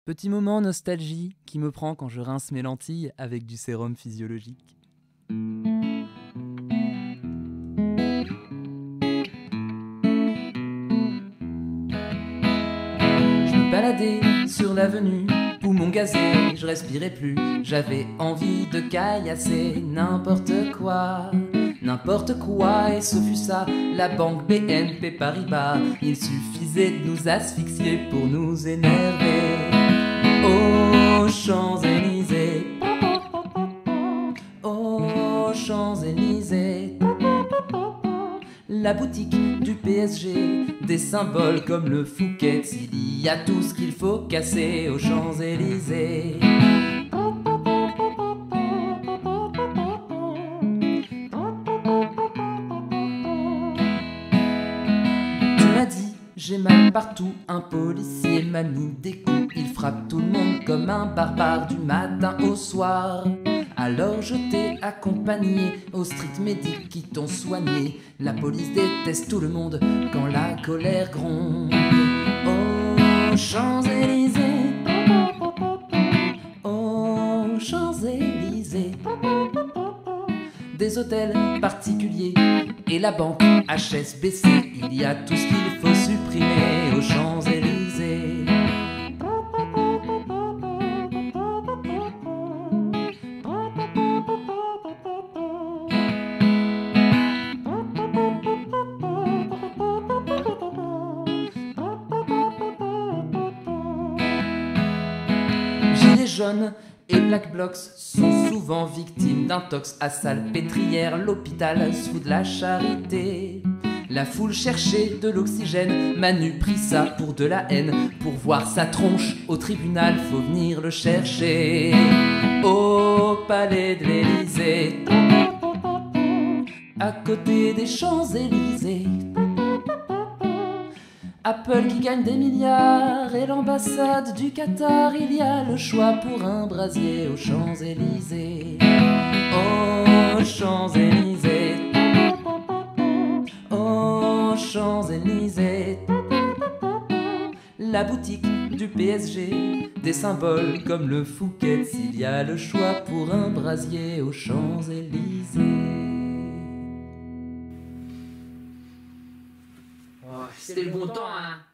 Petit moment nostalgie qui me prend quand je rince mes lentilles avec du sérum physiologique. Je me baladais sur l'avenue, poumon gazé, je respirais plus. J'avais envie de caillasser n'importe quoi, et ce fut ça, la banque BNP Paribas. Il suffisait de nous asphyxier pour nous énerver. Aux Champs-Élysées, aux Champs-Élysées, la boutique du PSG, des symboles comme le Fouquet's. Il y a tout ce qu'il faut casser aux Champs-Élysées. Tu m'as dit, j'ai mal partout, un policier m'a mis des coups. Il frappe tout le monde comme un barbare du matin au soir. Alors je t'ai accompagné aux street medics qui t'ont soigné. La police déteste tout le monde quand la colère gronde. Aux Champs-Élysées, aux Champs-Élysées, des hôtels particuliers et la banque HSBC. Il y a tout ce qu'il faut supprimer aux Champs-Élysées. Gilets jaunes et Black Blocs sont souvent victimes d'un tox à salpêtrière. L'hôpital sous de la charité. La foule cherchait de l'oxygène. Manu prit ça pour de la haine. Pour voir sa tronche au tribunal, faut venir le chercher. Au palais de l'Élysée, à côté des Champs-Élysées, Apple qui gagne des milliards et l'ambassade du Qatar. Il y a le choix pour un brasier aux Champs-Élysées. Aux Champs-Élysées, aux Champs-Élysées, la boutique du PSG, des symboles comme le Fouquet's. Il y a le choix pour un brasier aux Champs-Élysées. C'était le bon temps, hein.